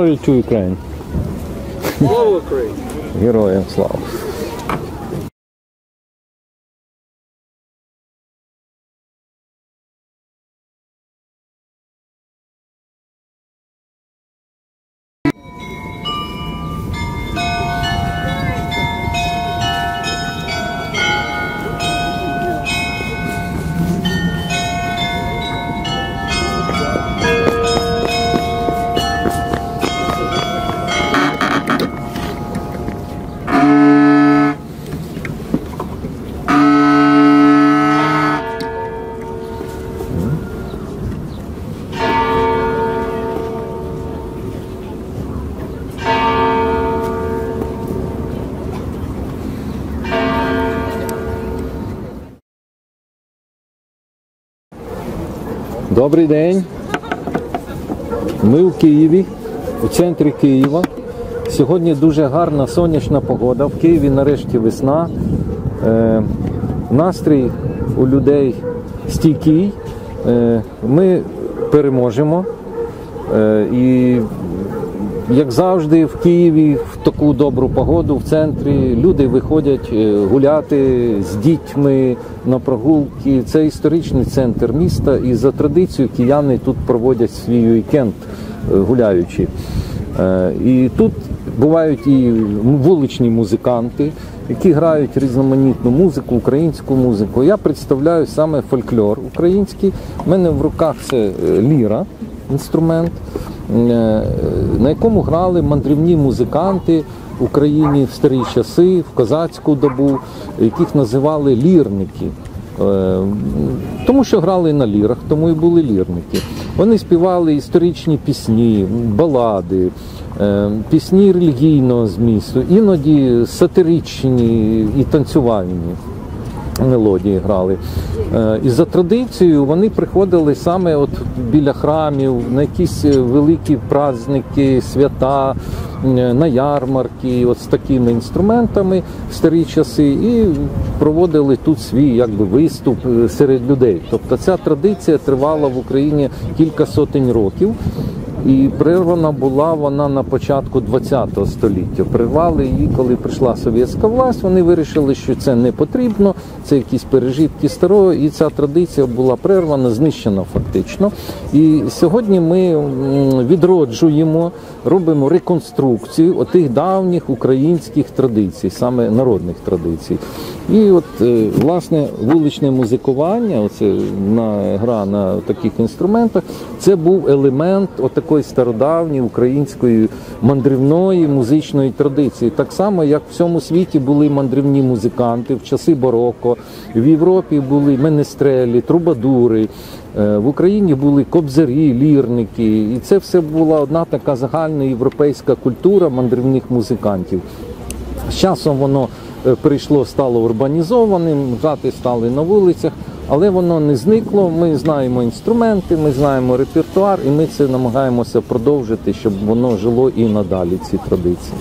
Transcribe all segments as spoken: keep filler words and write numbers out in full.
Glory to Ukraine. Слава Україні! Героям слава. Добрий день. Ми у Києві, у центрі Києва. Сьогодні дуже гарна сонячна погода. В Києві нарешті весна. Е, настрій у людей стійкий. Е, ми переможемо. Е, і як завжди в Києві в таку добру погоду в центрі люди виходять гуляти з дітьми на прогулки. Це історичний центр міста, і за традицією кияни тут проводять свій вікенд гуляючи. І тут бувають і вуличні музиканти, які грають різноманітну музику, українську музику. Я представляю саме фольклор український. У мене в руках це ліра, інструмент, на якому грали мандрівні музиканти в Україні в старі часи, в козацьку добу, яких називали лірники. Тому що грали на лірах, тому і були лірники. Вони співали історичні пісні, балади, пісні релігійного змісту, іноді сатиричні і танцювальні мелодії грали. І за традицією вони приходили саме от біля храмів, на якісь великі праздники, свята, на ярмарки, от з такими інструментами в старі часи, і проводили тут свій якби виступ серед людей. Тобто ця традиція тривала в Україні кілька сотень років. І прервана була вона на початку ХХ століття. Прервали її, коли прийшла совєтська власть, вони вирішили, що це не потрібно, це якісь пережитки старого, і ця традиція була прервана, знищена фактично. І сьогодні ми відроджуємо, робимо реконструкцію отих давніх українських традицій, саме народних традицій. І от, власне, вуличне музикування, оце на, гра на таких інструментах, це був елемент отакої стародавньої української мандрівної музичної традиції. Так само, як в всьому світі були мандрівні музиканти в часи бароко, в Європі були менестрелі, трубадури, в Україні були кобзарі, лірники. І це все була одна така загальна європейська культура мандрівних музикантів. З часом воно прийшло, стало урбанізованим, грати стали на вулицях, але воно не зникло. Ми знаємо інструменти, ми знаємо репертуар, і ми це намагаємося продовжити, щоб воно жило і надалі, ці традиції.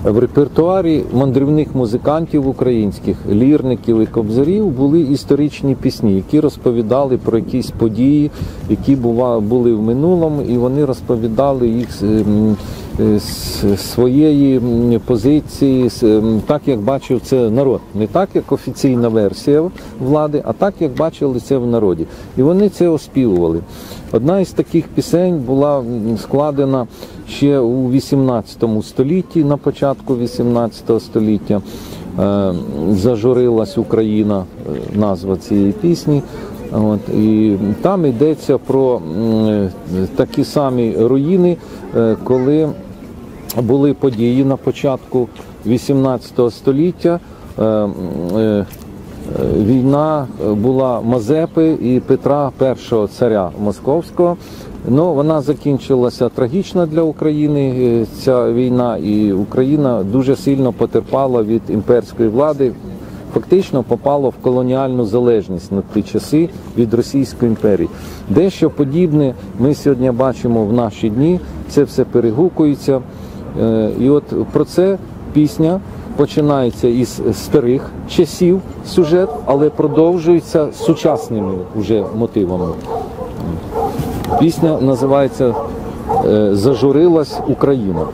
В репертуарі мандрівних музикантів українських, лірників і кобзарів були історичні пісні, які розповідали про якісь події, які були в минулому, і вони розповідали їх з своєї позиції, так як бачив це народ. Не так, як офіційна версія влади, а так, як бачили це в народі. І вони це оспівували. Одна із таких пісень була складена ще у вісімнадцятому столітті, на початку вісімнадцятого століття. «Зажурилась Україна» – назва цієї пісні. От, і там йдеться про такі самі руїни, коли були події на початку вісімнадцятого століття. Війна була Мазепи і Петра І, царя Московського. Ну, вона закінчилася трагічно для України, ця війна, і Україна дуже сильно потерпала від імперської влади, фактично попала в колоніальну залежність на ті часи від Російської імперії. Дещо подібне ми сьогодні бачимо в наші дні, це все перегукується. І от про це пісня починається із старих часів сюжет, але продовжується сучасними вже мотивами. Пісня називається «Зажурилась Україна».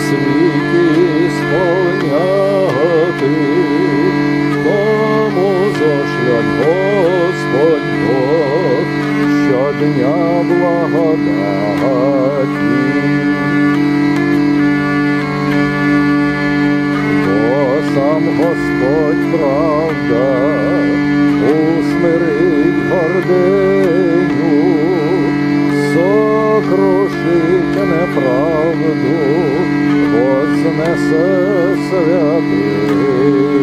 світі сповняти, тому зошлять Господь Бог щодня благодаті. Сам Господь правда усмирить гординю, сокрушить неправду, вознесе святиню.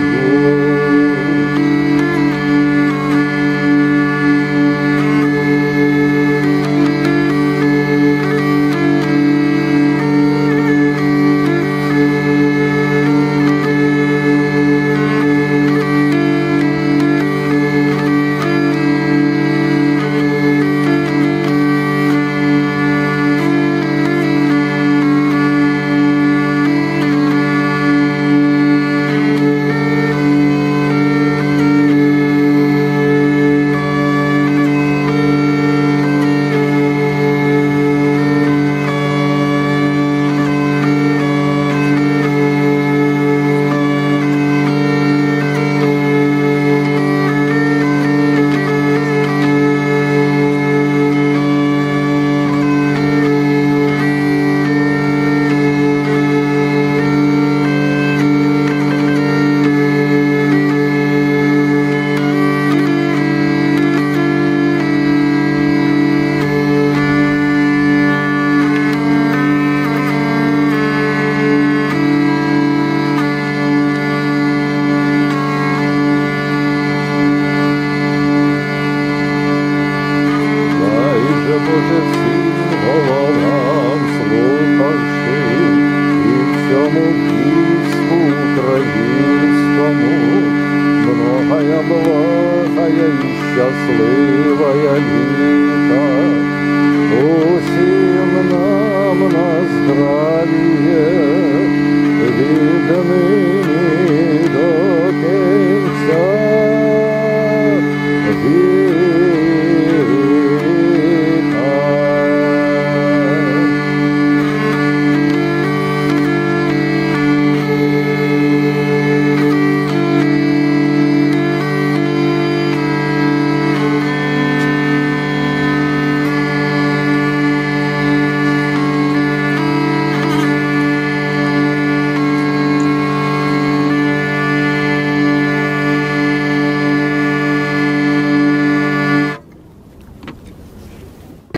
Боже, всім головам слухавши, і всьому війську українському, многая благая і щасливая літа, усім нам на здравіє, від